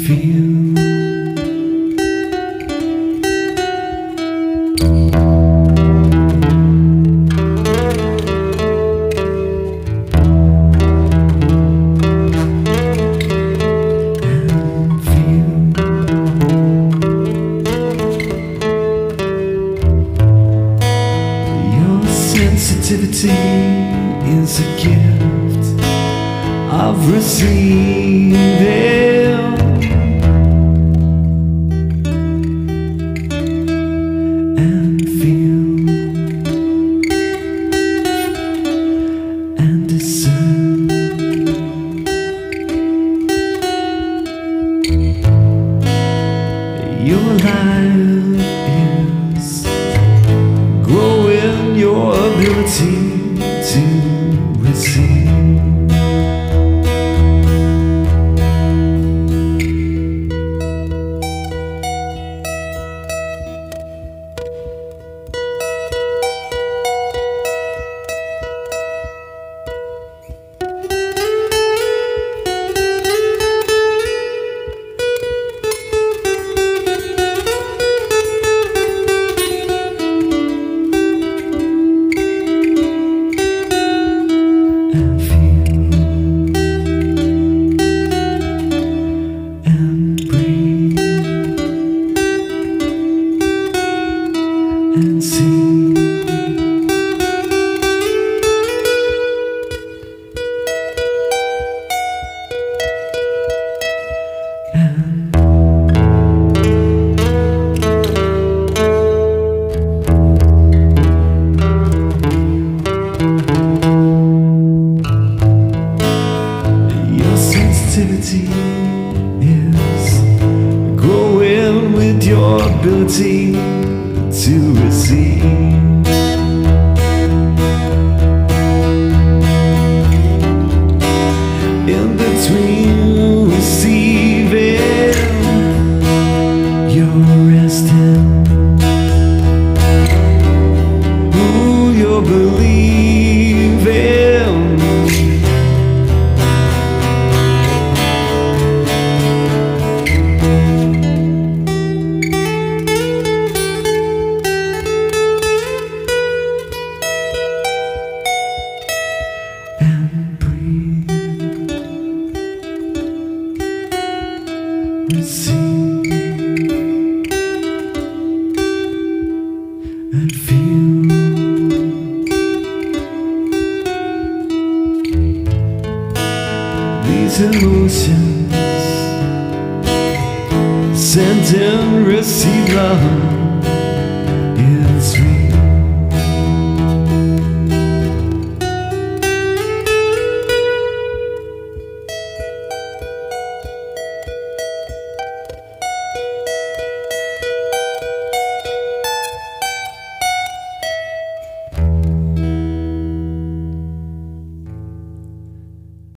feel. Sensitivity is a gift I've received, and feel and discern. Your life is growing your ability to receive. And see. And your sensitivity is growing with your ability to receive. In between receiving, you're resting. Who you're believing. Receive and feel. These emotions send and receive love.